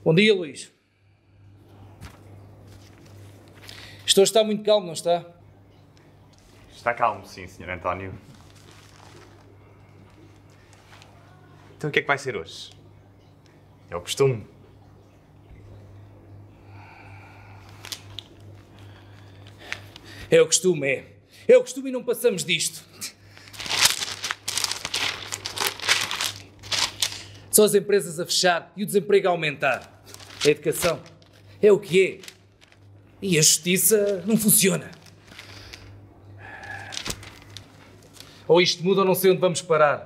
Bom dia, Luís. Isto hoje está muito calmo, não está? Está calmo, sim, Sr. António. Então o que é que vai ser hoje? É o costume. É o costume, é. É o costume e não passamos disto. São as empresas a fechar e o desemprego a aumentar. A educação é o que é. E a justiça não funciona. Ou isto muda ou não sei onde vamos parar.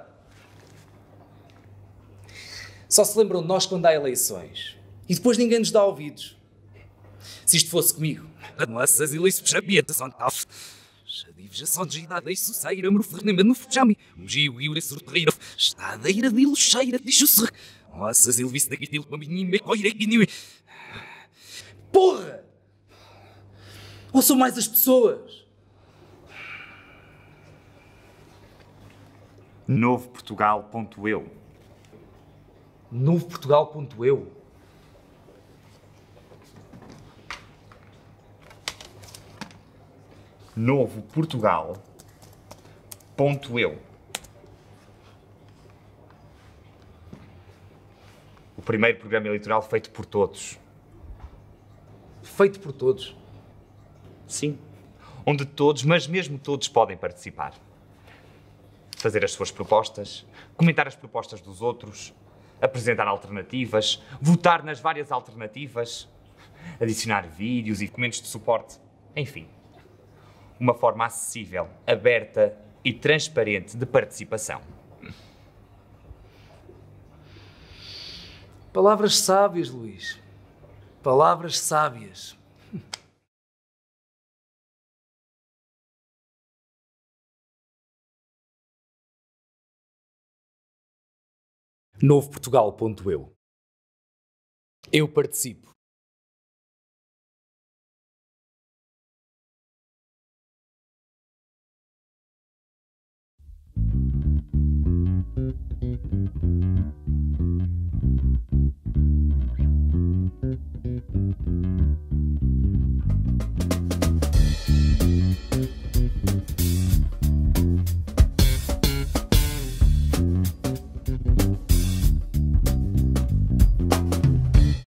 Só se lembram de nós quando há eleições. E depois ninguém nos dá ouvidos. Se isto fosse comigo. Nossas eleições são tough. Já são desigualdade isso saíram no fornema no fujami. Mugiu e o surpreiro. Estadeira de luxeira de jusser. Nossas eleições daqui til com menino coire que Porra! Ou são mais as pessoas? Novoportugal.eu. Novoportugal.eu. Novoportugal.eu. O primeiro programa eleitoral feito por todos. Feito por todos. Sim. Onde todos, mas mesmo todos, podem participar. Fazer as suas propostas, comentar as propostas dos outros, apresentar alternativas, votar nas várias alternativas, adicionar vídeos e documentos de suporte, enfim. Uma forma acessível, aberta e transparente de participação. Palavras sábias, Luís. Palavras sábias. Novoportugal.eu. Eu participo.